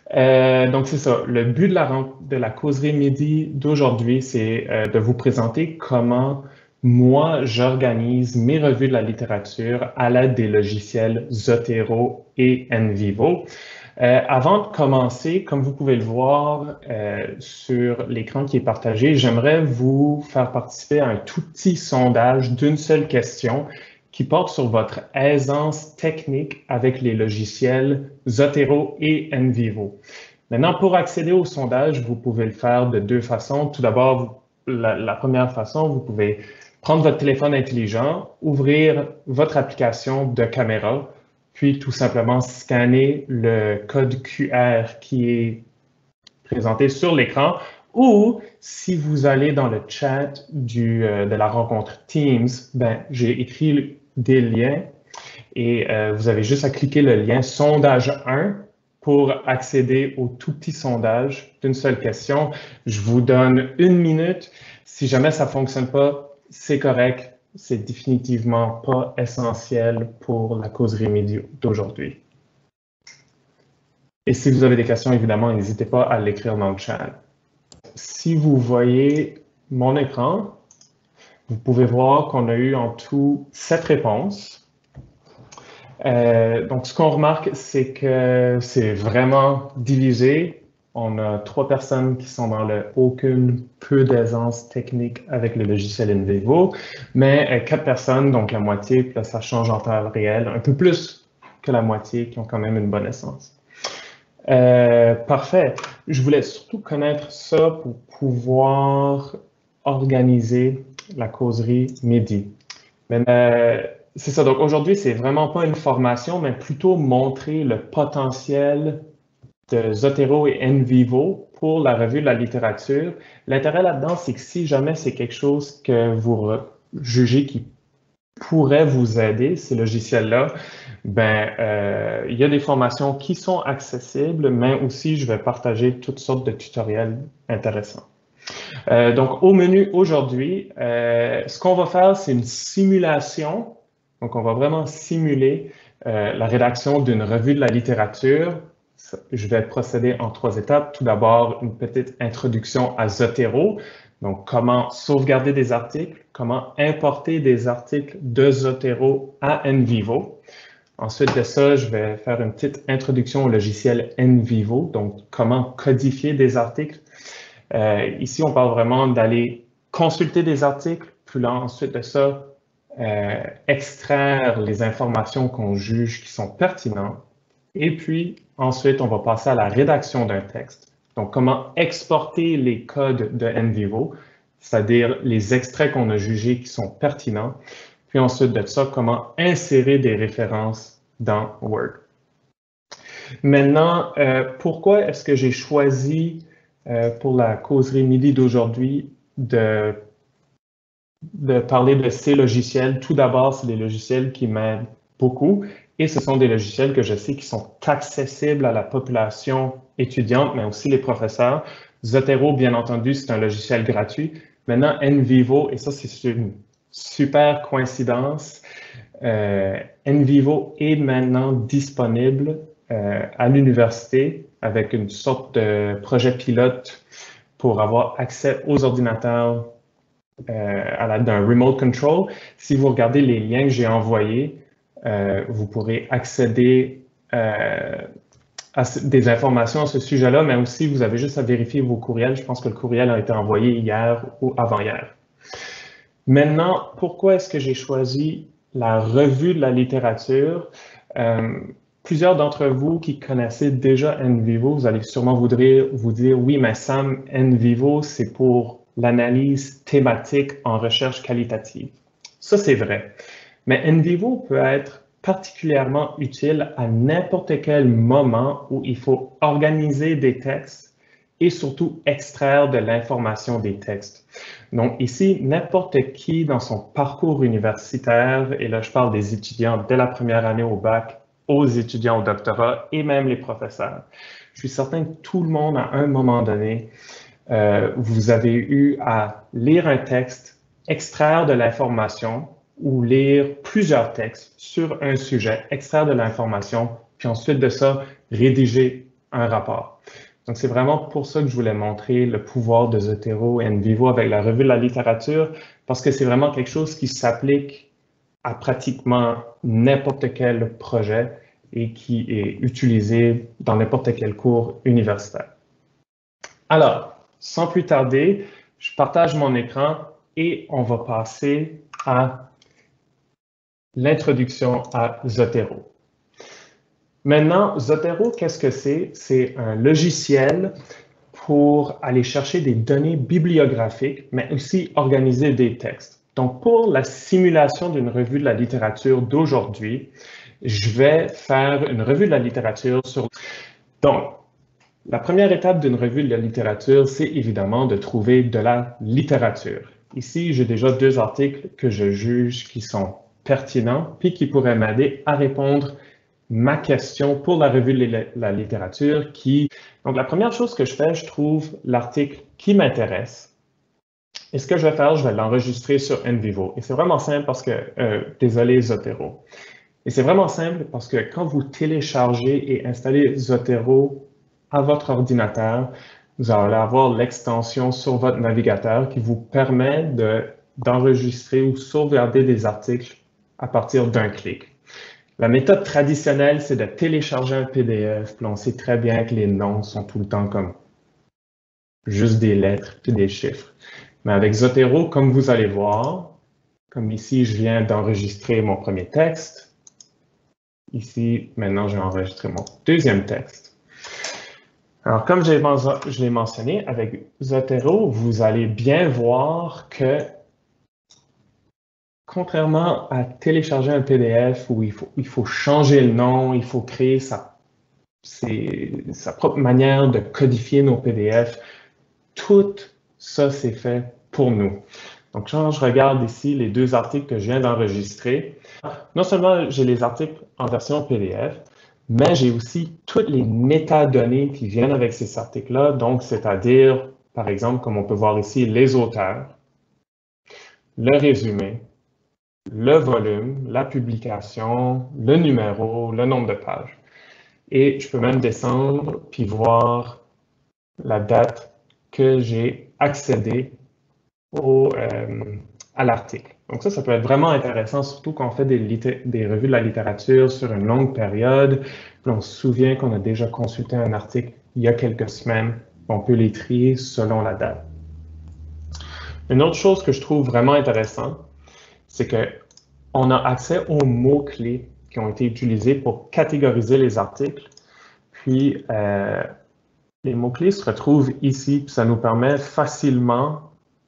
Donc, c'est ça. Le but de la causerie midi d'aujourd'hui, c'est de vous présenter comment moi, j'organise mes revues de la littérature à l'aide des logiciels Zotero et NVivo. Avant de commencer, comme vous pouvez le voir sur l'écran qui est partagé, j'aimerais vous faire participer à un tout petit sondage d'une seule question qui porte sur votre aisance technique avec les logiciels Zotero et NVivo. Maintenant, pour accéder au sondage, vous pouvez le faire de deux façons. Tout d'abord, la première façon, vous pouvez prendre votre téléphone intelligent, ouvrir votre application de caméra, puis tout simplement scanner le code QR qui est présenté sur l'écran, ou si vous allez dans le chat de la rencontre Teams, j'ai écrit des liens et vous avez juste à cliquer le lien sondage 1 pour accéder au tout petit sondage d'une seule question. Je vous donne 1 minute. Si jamais ça ne fonctionne pas, c'est correct. C'est définitivement pas essentiel pour la causerie midi d'aujourd'hui. Et si vous avez des questions, évidemment, n'hésitez pas à l'écrire dans le chat. Si vous voyez mon écran, vous pouvez voir qu'on a eu en tout 7 réponses. Donc, ce qu'on remarque, c'est que c'est vraiment divisé. On a 3 personnes qui sont dans le aucune, peu d'aisance technique avec le logiciel NVivo, mais 4 personnes, donc la moitié, puis là, ça change en temps réel, un peu plus que la moitié, qui ont quand même une bonne aisance. Parfait. Je voulais surtout connaître ça pour pouvoir organiser la causerie midi. C'est ça. Donc aujourd'hui, c'est vraiment pas une formation, mais plutôt montrer le potentiel de Zotero et NVivo pour la revue de la littérature. L'intérêt là-dedans, c'est que si jamais c'est quelque chose que vous jugez qui pourrait vous aider, ces logiciels-là, il y a des formations qui sont accessibles, mais aussi je vais partager toutes sortes de tutoriels intéressants. Donc, au menu aujourd'hui, ce qu'on va faire, c'est une simulation. Donc, on va vraiment simuler la rédaction d'une revue de la littérature. Je vais procéder en 3 étapes. Tout d'abord, une petite introduction à Zotero. Donc, comment sauvegarder des articles, comment importer des articles de Zotero à NVivo. Ensuite de ça, je vais faire une petite introduction au logiciel NVivo, donc comment codifier des articles. Ici, on parle vraiment d'aller consulter des articles, puis là, ensuite de ça, extraire les informations qu'on juge qui sont pertinentes. Et puis, ensuite, on va passer à la rédaction d'un texte. Donc, comment exporter les codes de NVivo, c'est-à-dire les extraits qu'on a jugés qui sont pertinents. Puis ensuite de ça, comment insérer des références dans Word. Maintenant, pourquoi est-ce que j'ai choisi pour la causerie midi d'aujourd'hui de parler de ces logiciels? Tout d'abord, c'est des logiciels qui m'aident beaucoup et ce sont des logiciels que je sais qui sont accessibles à la population étudiante, mais aussi les professeurs. Zotero, bien entendu, c'est un logiciel gratuit. Maintenant, NVivo, et ça, c'est une super coïncidence, NVivo est maintenant disponible à l'université avec une sorte de projet pilote pour avoir accès aux ordinateurs à l'aide d'un remote control. Si vous regardez les liens que j'ai envoyés, vous pourrez accéder à des informations à ce sujet-là, mais aussi vous avez juste à vérifier vos courriels. Je pense que le courriel a été envoyé hier ou avant-hier. Maintenant, pourquoi est-ce que j'ai choisi la revue de la littérature? Plusieurs d'entre vous qui connaissez déjà NVivo, vous allez sûrement vous dire, oui, mais Sam, NVivo, c'est pour l'analyse thématique en recherche qualitative. Ça, c'est vrai. Mais NVivo peut être particulièrement utile à n'importe quel moment où il faut organiser des textes et surtout extraire de l'information des textes. Donc ici, n'importe qui dans son parcours universitaire, et là je parle des étudiants dès la première année au bac, aux étudiants au doctorat et même les professeurs. Je suis certain que tout le monde, à un moment donné, vous avez eu à lire un texte, extraire de l'information ou lire plusieurs textes sur un sujet, extraire de l'information, puis ensuite de ça, rédiger un rapport. Donc, c'est vraiment pour ça que je voulais montrer le pouvoir de Zotero et NVivo avec la revue de la littérature, parce que c'est vraiment quelque chose qui s'applique à pratiquement n'importe quel projet et qui est utilisé dans n'importe quel cours universitaire. Alors, sans plus tarder, je partage mon écran et on va passer à l'introduction à Zotero. Maintenant, Zotero, qu'est-ce que c'est? C'est un logiciel pour aller chercher des données bibliographiques, mais aussi organiser des textes. Donc, pour la simulation d'une revue de la littérature d'aujourd'hui, je vais faire une revue de la littérature sur... Donc, la première étape d'une revue de la littérature, c'est évidemment de trouver de la littérature. Ici, j'ai déjà 2 articles que je juge qui sont pertinents, puis qui pourraient m'aider à répondre ma question pour la revue de la littérature qui... Donc, la première chose que je fais, je trouve l'article qui m'intéresse. Et ce que je vais faire, je vais l'enregistrer sur NVivo. Et c'est vraiment simple parce que... désolé, Zotero. Et c'est vraiment simple parce que quand vous téléchargez et installez Zotero à votre ordinateur, vous allez avoir l'extension sur votre navigateur qui vous permet d'enregistrer ou sauvegarder des articles à partir d'un clic. La méthode traditionnelle, c'est de télécharger un PDF, puis on sait très bien que les noms sont tout le temps comme juste des lettres puis des chiffres. Mais avec Zotero, comme vous allez voir, comme ici, je viens d'enregistrer mon premier texte. Ici, maintenant, je vais enregistrer mon deuxième texte. Alors, comme je l'ai mentionné, avec Zotero, vous allez bien voir que contrairement à télécharger un PDF où il faut changer le nom, il faut créer sa propre manière de codifier nos PDF, tout ça, c'est fait pour nous. Donc, quand je regarde ici les 2 articles que je viens d'enregistrer, non seulement j'ai les articles en version PDF, mais j'ai aussi toutes les métadonnées qui viennent avec ces articles-là, donc c'est-à-dire, par exemple, comme on peut voir ici, les auteurs, le résumé, le volume, la publication, le numéro, le nombre de pages. Et je peux même descendre puis voir la date que j'ai accédé à l'article. Donc ça peut être vraiment intéressant, surtout quand on fait des revues de la littérature sur une longue période. Puis on se souvient qu'on a déjà consulté un article il y a quelques semaines. On peut les trier selon la date. Une autre chose que je trouve vraiment intéressante, c'est qu'on a accès aux mots-clés qui ont été utilisés pour catégoriser les articles. Puis, les mots-clés se retrouvent ici, puis ça nous permet facilement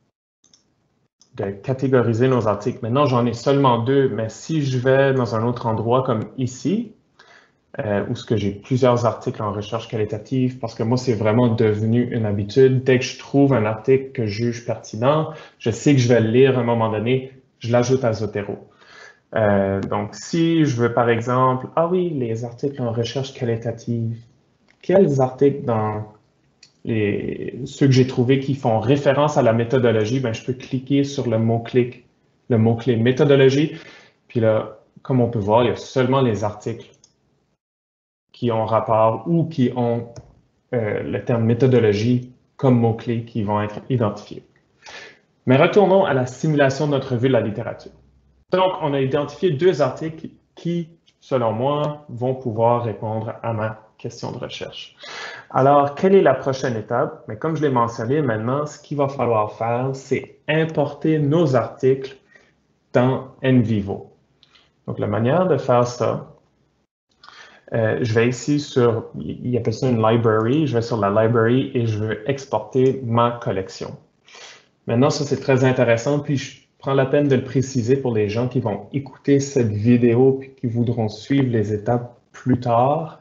de catégoriser nos articles. Maintenant, j'en ai seulement 2, mais si je vais dans un autre endroit comme ici, où j'ai plusieurs articles en recherche qualitative, parce que moi, c'est vraiment devenu une habitude. Dès que je trouve un article que je juge pertinent, je sais que je vais le lire à un moment donné, je l'ajoute à Zotero. Donc, si je veux, par exemple, ah oui, les articles en recherche qualitative, quels articles dans ceux que j'ai trouvés qui font référence à la méthodologie, ben, je peux cliquer sur le mot-clé méthodologie. Puis là, comme on peut voir, il y a seulement les articles qui ont rapport ou qui ont le terme méthodologie comme mot-clé qui vont être identifiés. Mais retournons à la simulation de notre revue de la littérature. Donc, on a identifié 2 articles qui, selon moi, vont pouvoir répondre à ma question de recherche. Alors, quelle est la prochaine étape? Mais comme je l'ai mentionné, maintenant, ce qu'il va falloir faire, c'est importer nos articles dans NVivo. Donc, la manière de faire ça, je vais ici sur, il appelle ça une library, je vais sur la library et je veux exporter ma collection. Maintenant, ça c'est très intéressant, puis je prends la peine de le préciser pour les gens qui vont écouter cette vidéo puis qui voudront suivre les étapes plus tard.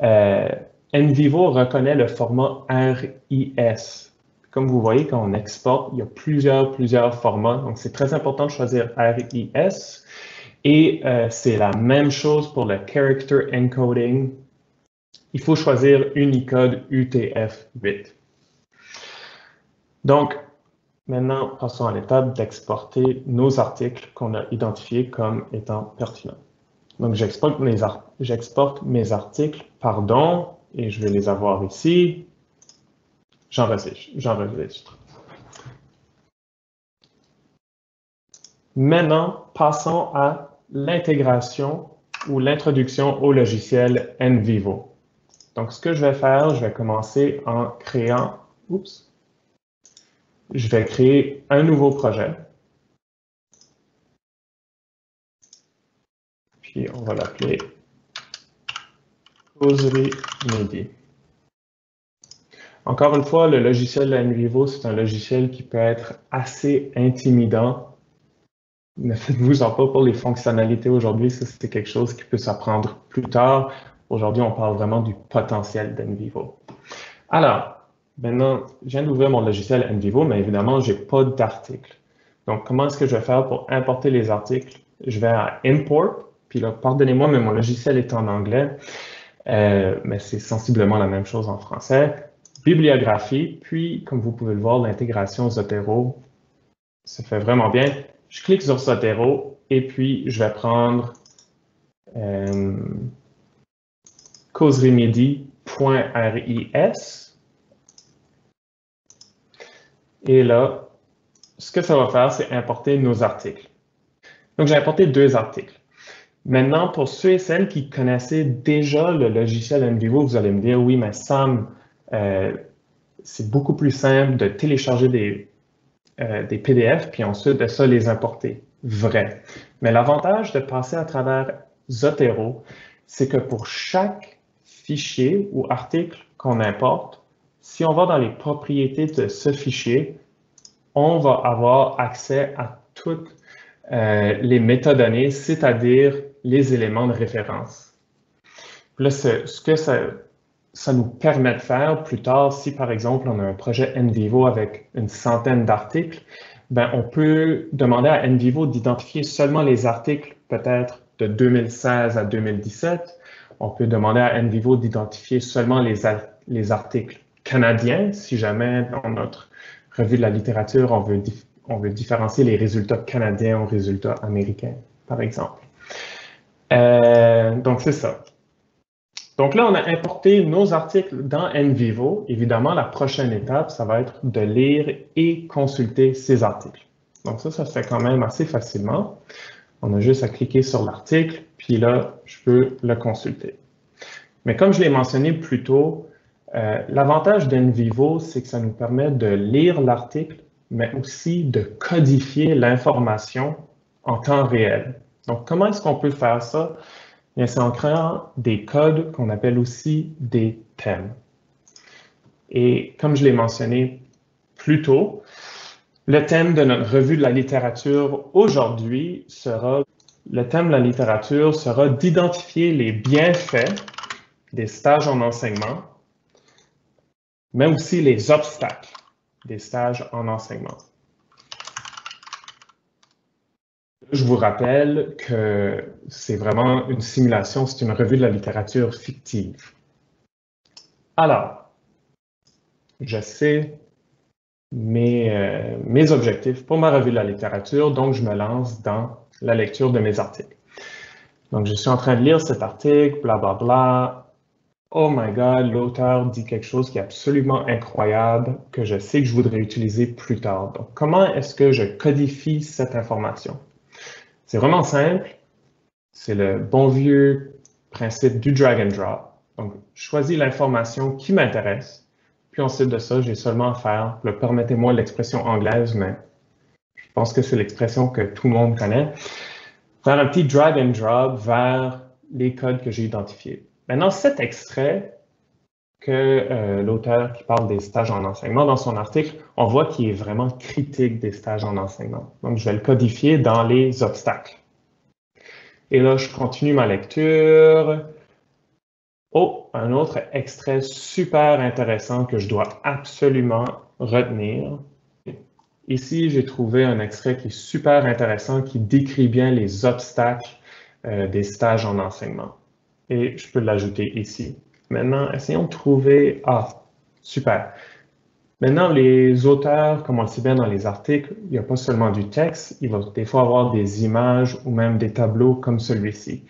NVivo reconnaît le format RIS. Comme vous voyez, quand on exporte, il y a plusieurs formats, donc c'est très important de choisir RIS. Et c'est la même chose pour le Character Encoding. Il faut choisir Unicode UTF-8. Donc, maintenant, passons à l'étape d'exporter nos articles qu'on a identifiés comme étant pertinents. Donc, j'exporte mes articles, et je vais les avoir ici. J'enregistre. Maintenant, passons à l'intégration ou l'introduction au logiciel NVivo. Donc, ce que je vais faire, je vais commencer en créant, je vais créer un nouveau projet. Puis, on va l'appeler Causerie Midi. Encore une fois, le logiciel NVivo, c'est un logiciel qui peut être assez intimidant. Ne faites-vous-en pas pour les fonctionnalités aujourd'hui, ça c'est quelque chose qui peut s'apprendre plus tard. Aujourd'hui, on parle vraiment du potentiel d'NVivo. Alors, maintenant, je viens d'ouvrir mon logiciel NVivo, mais évidemment, je n'ai pas d'article. Donc, comment est-ce que je vais faire pour importer les articles? Je vais à Import, puis là, pardonnez-moi, mais mon logiciel est en anglais, mais c'est sensiblement la même chose en français. Bibliographie, puis, comme vous pouvez le voir, l'intégration Zotero, ça fait vraiment bien. Je clique sur Zotero et puis je vais prendre causerie-midi.ris. Et là, ce que ça va faire, c'est importer nos articles. Donc, j'ai importé 2 articles. Maintenant, pour ceux et celles qui connaissaient déjà le logiciel NVivo, vous allez me dire, oui, mais Sam, c'est beaucoup plus simple de télécharger des PDF, puis ensuite de ça, les importer. Vrai. Mais l'avantage de passer à travers Zotero, c'est que pour chaque fichier ou article qu'on importe, si on va dans les propriétés de ce fichier, on va avoir accès à toutes les métadonnées, c'est-à-dire les éléments de référence. Là, ce que ça nous permet de faire plus tard, si par exemple on a un projet NVivo avec une centaine d'articles, ben, on peut demander à NVivo d'identifier seulement les articles peut-être de 2016 à 2017. On peut demander à NVivo d'identifier seulement les articles canadiens, si jamais dans notre revue de la littérature, on veut différencier les résultats canadiens aux résultats américains, par exemple. Donc, c'est ça. Donc là, on a importé nos articles dans NVivo. Évidemment, la prochaine étape, ça va être de lire et consulter ces articles. Donc ça se fait quand même assez facilement. On a juste à cliquer sur l'article, puis là, je peux le consulter. Mais comme je l'ai mentionné plus tôt, l'avantage d'NVivo, c'est que ça nous permet de lire l'article, mais aussi de codifier l'information en temps réel. Donc, comment est-ce qu'on peut faire ça? C'est en créant des codes qu'on appelle aussi des thèmes. Et comme je l'ai mentionné plus tôt, le thème de notre revue de la littérature aujourd'hui sera, d'identifier les bienfaits des stages en enseignement, mais aussi les obstacles des stages en enseignement. Je vous rappelle que c'est vraiment une simulation, c'est une revue de la littérature fictive. Alors, je sais mes objectifs pour ma revue de la littérature, donc je me lance dans la lecture de mes articles. Donc, je suis en train de lire cet article, blablabla. Oh my God, l'auteur dit quelque chose qui est absolument incroyable, que je sais que je voudrais utiliser plus tard. Donc, comment est-ce que je codifie cette information? C'est vraiment simple. C'est le bon vieux principe du drag and drop. Donc, je choisis l'information qui m'intéresse. Puis ensuite de ça, j'ai seulement à faire, permettez-moi l'expression anglaise, mais je pense que c'est l'expression que tout le monde connaît, faire un petit drag and drop vers les codes que j'ai identifiés. Maintenant, cet extrait que l'auteur qui parle des stages en enseignement dans son article, on voit qu'il est vraiment critique des stages en enseignement. Donc, je vais le codifier dans les obstacles. Et là, je continue ma lecture. Oh, un autre extrait super intéressant que je dois absolument retenir. Ici, j'ai trouvé un extrait qui est super intéressant, qui décrit bien les obstacles des stages en enseignement. Et je peux l'ajouter ici. Maintenant, essayons de trouver... Ah, super. Maintenant, les auteurs, comme on le sait bien dans les articles, il n'y a pas seulement du texte, il va des fois avoir des images ou même des tableaux comme celui-ci.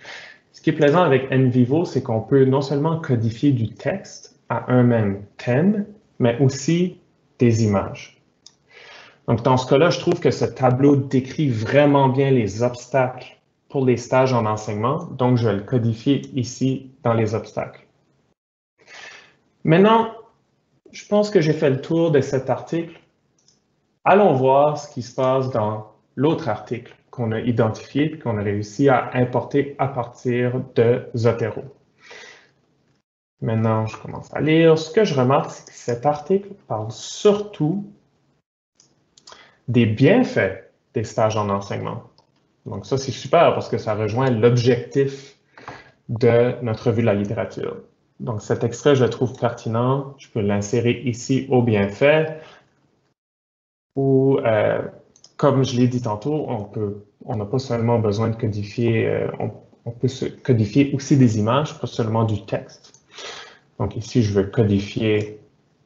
Ce qui est plaisant avec NVivo, c'est qu'on peut non seulement codifier du texte à un même thème, mais aussi des images. Donc, dans ce cas-là, je trouve que ce tableau décrit vraiment bien les obstacles pour les stages en enseignement. Donc, je vais le codifier ici dans les obstacles. Maintenant, je pense que j'ai fait le tour de cet article. Allons voir ce qui se passe dans l'autre article qu'on a identifié et qu'on a réussi à importer à partir de Zotero. Maintenant, je commence à lire. Ce que je remarque, c'est que cet article parle surtout des bienfaits des stages en enseignement. Donc ça, c'est super parce que ça rejoint l'objectif de notre revue de la littérature. Donc cet extrait, je le trouve pertinent. Je peux l'insérer ici aux bienfaits. Ou, comme je l'ai dit tantôt, on n'a pas seulement besoin de codifier, on peut codifier aussi des images, pas seulement du texte. Donc ici, je veux codifier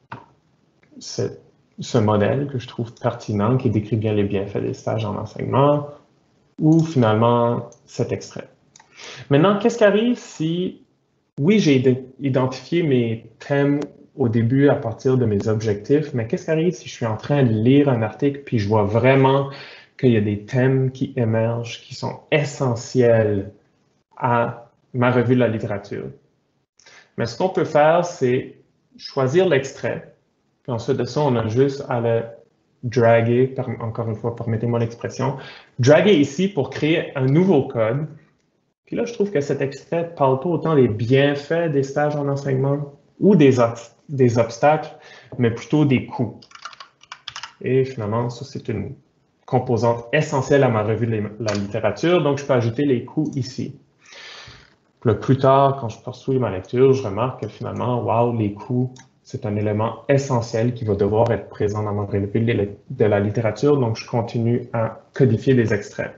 ce modèle que je trouve pertinent, qui décrit bien les bienfaits des stages en enseignement, ou finalement cet extrait. Maintenant, qu'est-ce qui arrive si, oui, j'ai identifié mes thèmes au début à partir de mes objectifs, mais qu'est-ce qui arrive si je suis en train de lire un article puis je vois vraiment qu'il y a des thèmes qui émergent, qui sont essentiels à ma revue de la littérature? Mais ce qu'on peut faire, c'est choisir l'extrait, puis ensuite de ça, on a juste à le draguer, encore une fois, permettez-moi l'expression, draguer ici pour créer un nouveau code. Puis là, je trouve que cet extrait ne parle pas autant des bienfaits des stages en enseignement ou des obstacles, mais plutôt des coûts. Et finalement, ça, c'est une composante essentielle à ma revue de la littérature, donc je peux ajouter les coûts ici. Puis plus tard, quand je poursuis ma lecture, je remarque que finalement, wow, les coûts, c'est un élément essentiel qui va devoir être présent dans ma revue de la littérature, donc je continue à codifier des extraits.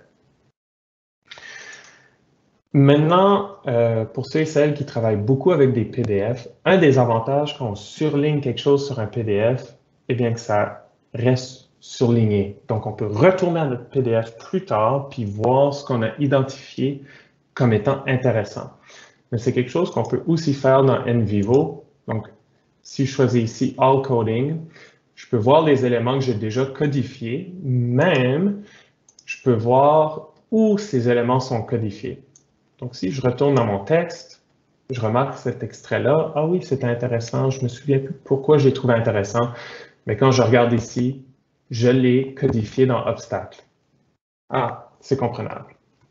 Maintenant, pour ceux et celles qui travaillent beaucoup avec des PDF, un des avantages quand on surligne quelque chose sur un PDF, eh bien que ça reste surligné. Donc, on peut retourner à notre PDF plus tard puis voir ce qu'on a identifié comme étant intéressant. Mais c'est quelque chose qu'on peut aussi faire dans NVivo. Donc, si je choisis ici All Coding, je peux voir les éléments que j'ai déjà codifiés, même je peux voir où ces éléments sont codifiés. Donc, si je retourne dans mon texte, je remarque cet extrait-là. Ah oui, c'est intéressant. Je me souviens plus pourquoi je l'ai trouvé intéressant. Mais quand je regarde ici, je l'ai codifié dans Obstacle. Ah, c'est comprenable.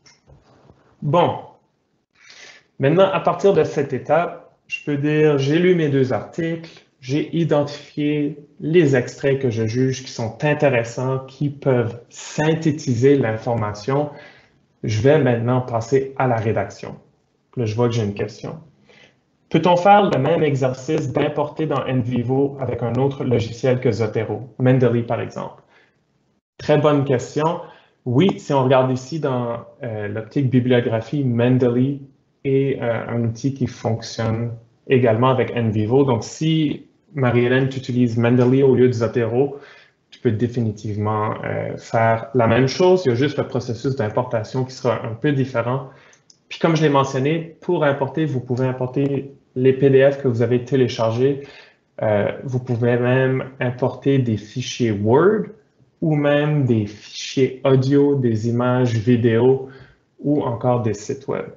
Bon. Maintenant, à partir de cette étape, je peux dire, j'ai lu mes deux articles, j'ai identifié les extraits que je juge qui sont intéressants, qui peuvent synthétiser l'information. Je vais maintenant passer à la rédaction. Là, je vois que j'ai une question. Peut-on faire le même exercice d'importer dans NVivo avec un autre logiciel que Zotero, Mendeley par exemple? Très bonne question. Oui, si on regarde ici dans l'optique bibliographie, Mendeley est un outil qui fonctionne également avec NVivo. Donc, si Marie-Hélène, tu utilises Mendeley au lieu de Zotero, tu peux définitivement faire la même chose. Il y a juste le processus d'importation qui sera un peu différent. Puis comme je l'ai mentionné, pour importer, vous pouvez importer les PDF que vous avez téléchargés. Vous pouvez même importer des fichiers Word ou même des fichiers audio, des images vidéo ou encore des sites web.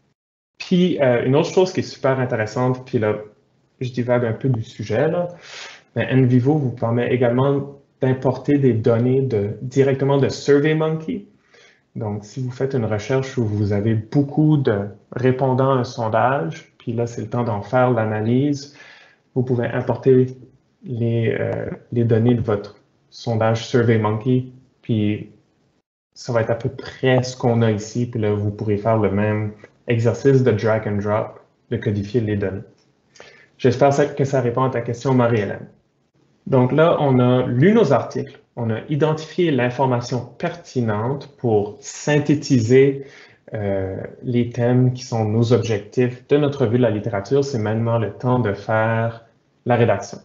Puis une autre chose qui est super intéressante, puis là, je divague un peu du sujet, là, mais NVivo vous permet également d'importer des données directement de SurveyMonkey. Donc, si vous faites une recherche où vous avez beaucoup de répondants à un sondage, puis là, c'est le temps d'en faire l'analyse, vous pouvez importer les données de votre sondage SurveyMonkey, puis ça va être à peu près ce qu'on a ici, puis là, vous pourrez faire le même exercice de drag and drop, de codifier les données. J'espère que ça répond à ta question, Marie-Hélène. Donc là, on a lu nos articles, on a identifié l'information pertinente pour synthétiser les thèmes qui sont nos objectifs de notre revue de la littérature. C'est maintenant le temps de faire la rédaction.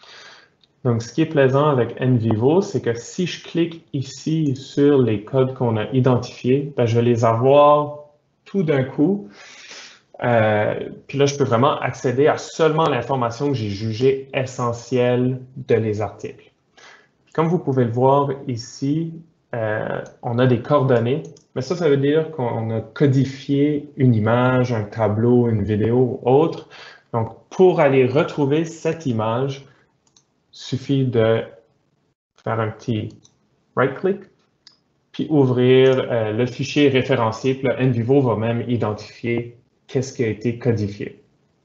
Donc, ce qui est plaisant avec NVivo, c'est que si je clique ici sur les codes qu'on a identifiés, ben, je vais les avoir tout d'un coup. Puis là, je peux vraiment accéder à seulement l'information que j'ai jugée essentielle de les articles. Comme vous pouvez le voir ici, on a des coordonnées, mais ça veut dire qu'on a codifié une image, un tableau, une vidéo ou autre. Donc, pour aller retrouver cette image, il suffit de faire un petit right-click, puis ouvrir le fichier référencié, puis le NVivo va même identifier qu'est-ce qui a été codifié.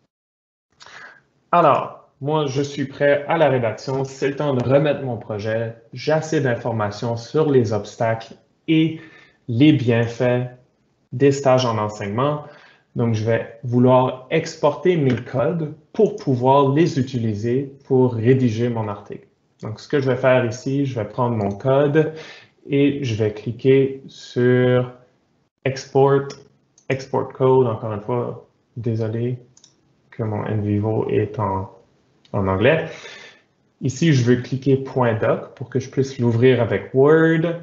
Alors, moi, je suis prêt à la rédaction. C'est le temps de remettre mon projet. J'ai assez d'informations sur les obstacles et les bienfaits des stages en enseignement. Donc, je vais vouloir exporter mes codes pour pouvoir les utiliser pour rédiger mon article. Donc, ce que je vais faire ici, je vais prendre mon code et je vais cliquer sur Export Code. Encore une fois, désolé que mon NVivo est en anglais. Ici, je veux cliquer .doc pour que je puisse l'ouvrir avec Word.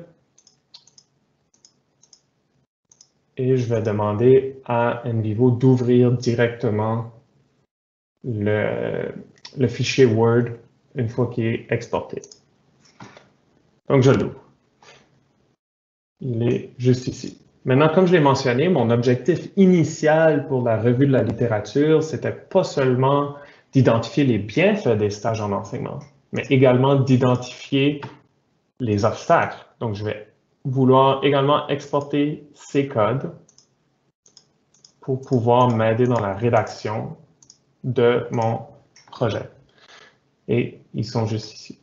Et je vais demander à NVivo d'ouvrir directement le fichier Word une fois qu'il est exporté. Donc, je l'ouvre. Il est juste ici. Maintenant, comme je l'ai mentionné, mon objectif initial pour la revue de la littérature, c'était pas seulement d'identifier les bienfaits des stages en enseignement, mais également d'identifier les obstacles. Donc, je vais vouloir également exporter ces codes pour pouvoir m'aider dans la rédaction de mon projet. Et ils sont juste ici.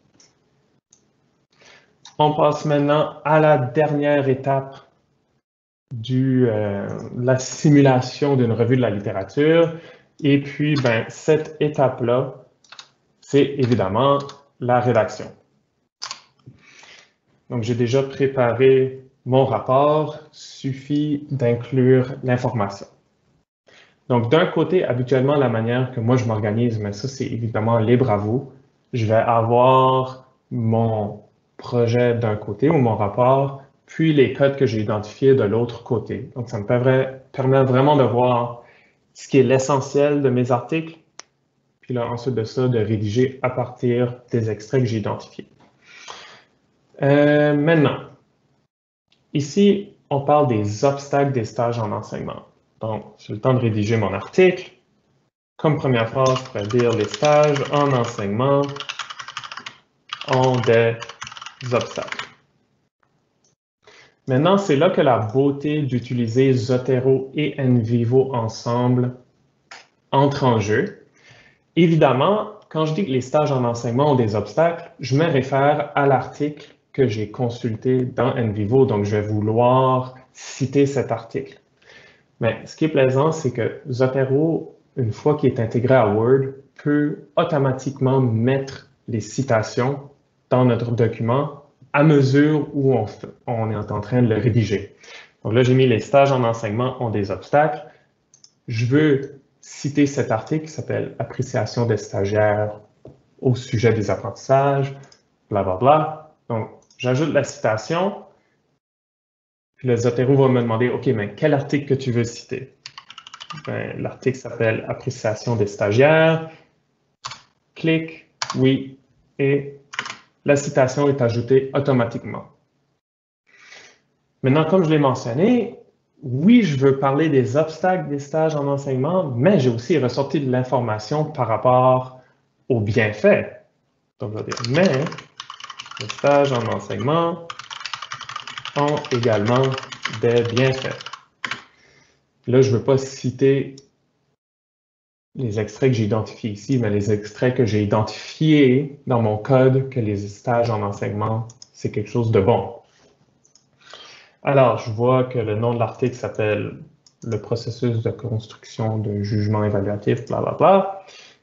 On passe maintenant à la dernière étape de la simulation d'une revue de la littérature. Et puis, cette étape-là, c'est évidemment la rédaction. Donc, j'ai déjà préparé mon rapport, suffit d'inclure l'information. Donc, d'un côté, habituellement, la manière que moi je m'organise, mais ça, c'est évidemment libre à vous, je vais avoir mon projet d'un côté ou mon rapport, puis les codes que j'ai identifiés de l'autre côté. Donc, ça me permet vraiment de voir ce qui est l'essentiel de mes articles, puis là, ensuite de ça, de rédiger à partir des extraits que j'ai identifiés. Maintenant, ici, on parle des obstacles des stages en enseignement. Donc, j'ai le temps de rédiger mon article. Comme première phrase, je pourrais dire les stages en enseignement ont des obstacles. Maintenant, c'est là que la beauté d'utiliser Zotero et NVivo ensemble entre en jeu. Évidemment, quand je dis que les stages en enseignement ont des obstacles, je me réfère à l'article que j'ai consulté dans NVivo, donc je vais vouloir citer cet article. Mais ce qui est plaisant, c'est que Zotero, une fois qu'il est intégré à Word, peut automatiquement mettre les citations dans notre document à mesure où on est en train de le rédiger. Donc là, j'ai mis les stages en enseignement ont des obstacles. Je veux citer cet article qui s'appelle « Appréciation des stagiaires au sujet des apprentissages », blablabla. Donc, j'ajoute la citation. Puis le Zotero va me demander « OK, mais quel article que tu veux citer? » L'article s'appelle « Appréciation des stagiaires ». Clique « Oui » et la citation est ajoutée automatiquement. Maintenant, comme je l'ai mentionné, oui, je veux parler des obstacles des stages en enseignement, mais j'ai aussi ressorti de l'information par rapport aux bienfaits. Donc, je vais dire « Mais les stages en enseignement ont également des bienfaits. » Là, je ne veux pas citer les extraits que j'ai identifiés ici, mais les extraits que j'ai identifiés dans mon code que les stages en enseignement, c'est quelque chose de bon. Alors, je vois que le nom de l'article s'appelle « Le processus de construction d'un jugement évaluatif », blablabla.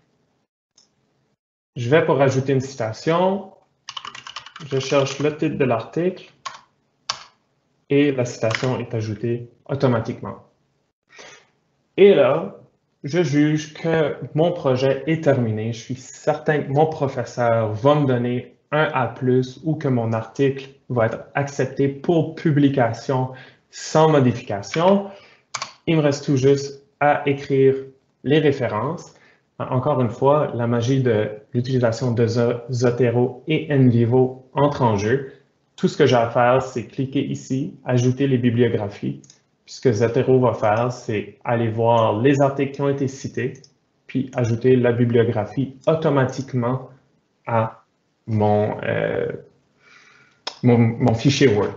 Je vais pour ajouter une citation. Je cherche le titre de l'article et la citation est ajoutée automatiquement. Et là, je juge que mon projet est terminé. Je suis certain que mon professeur va me donner un A+, ou que mon article va être accepté pour publication sans modification. Il me reste tout juste à écrire les références. Encore une fois, la magie de l'utilisation de Zotero et NVivo entre en jeu. Tout ce que j'ai à faire, c'est cliquer ici, ajouter les bibliographies. Puis ce que Zotero va faire, c'est aller voir les articles qui ont été cités, puis ajouter la bibliographie automatiquement à mon fichier Word.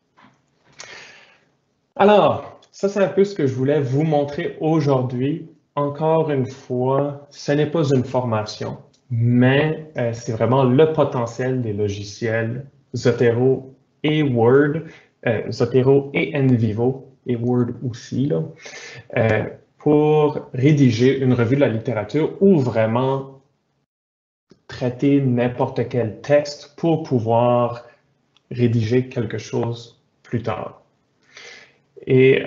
Alors, ça, c'est un peu ce que je voulais vous montrer aujourd'hui. Encore une fois, ce n'est pas une formation, mais c'est vraiment le potentiel des logiciels Zotero et Word, Zotero et NVivo, et Word aussi, là, pour rédiger une revue de la littérature ou vraiment traiter n'importe quel texte pour pouvoir rédiger quelque chose plus tard. Et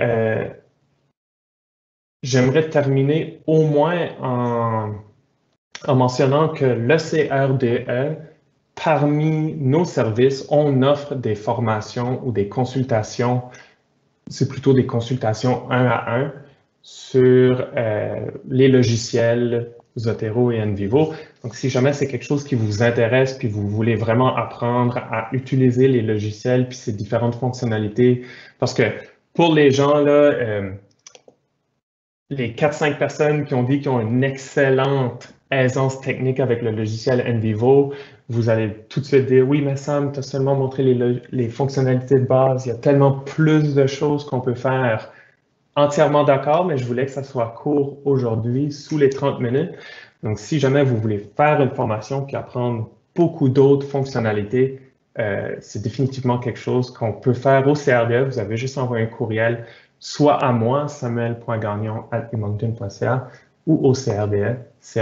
j'aimerais terminer au moins en mentionnant que le CRDE, parmi nos services, on offre des formations ou des consultations, c'est plutôt des consultations 1 à 1 sur les logiciels Zotero et NVivo. Donc, si jamais c'est quelque chose qui vous intéresse, puis vous voulez vraiment apprendre à utiliser les logiciels, puis ces différentes fonctionnalités, parce que pour les gens, là, les 4-5 personnes qui ont dit qu'ils ont une excellente aisance technique avec le logiciel NVivo, vous allez tout de suite dire, oui, mais Sam, tu as seulement montré les fonctionnalités de base, il y a tellement plus de choses qu'on peut faire. Entièrement d'accord, mais je voulais que ça soit court aujourd'hui, sous les 30 minutes. Donc, si jamais vous voulez faire une formation puis apprendre beaucoup d'autres fonctionnalités, c'est définitivement quelque chose qu'on peut faire au CRDE. Vous avez juste envoyé un courriel, soit à moi, samuel.gagnon@humoncton.ca, ou au CRDE,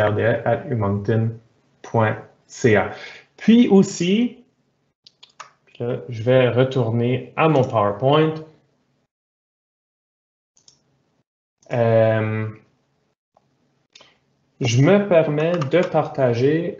crde@humoncton.ca. Puis aussi, là, je vais retourner à mon PowerPoint. Je me permets de partager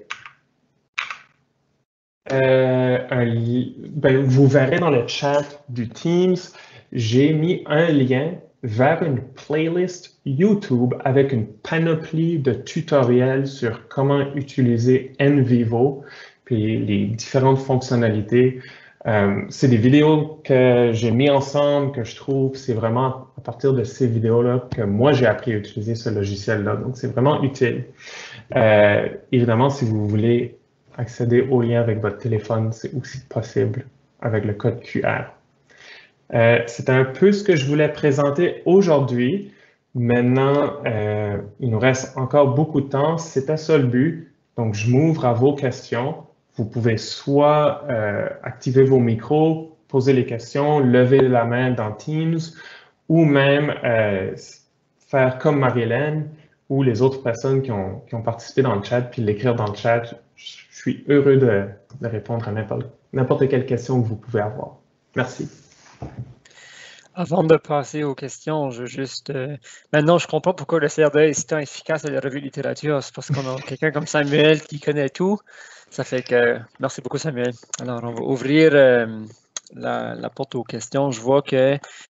vous verrez dans le chat du Teams, j'ai mis un lien vers une playlist YouTube avec une panoplie de tutoriels sur comment utiliser NVivo, puis les différentes fonctionnalités. C'est des vidéos que j'ai mis ensemble, que je trouve, c'est vraiment à partir de ces vidéos-là que moi j'ai appris à utiliser ce logiciel-là. Donc, c'est vraiment utile. Évidemment, si vous voulez accéder au lien avec votre téléphone, c'est aussi possible avec le code QR. C'est un peu ce que je voulais présenter aujourd'hui. Maintenant, il nous reste encore beaucoup de temps. C'était ça le but. Donc, je m'ouvre à vos questions. Vous pouvez soit activer vos micros, poser les questions, lever la main dans Teams, ou même faire comme Marie-Hélène ou les autres personnes qui ont participé dans le chat, puis l'écrire dans le chat. Je suis heureux de répondre à n'importe quelle question que vous pouvez avoir. Merci. Avant de passer aux questions, je veux juste... maintenant, je comprends pourquoi le CRDE est si tant efficace à la revue de littérature. C'est parce qu'on a quelqu'un comme Samuel qui connaît tout. Ça fait que... Merci beaucoup, Samuel. Alors, on va ouvrir la porte aux questions. Je vois que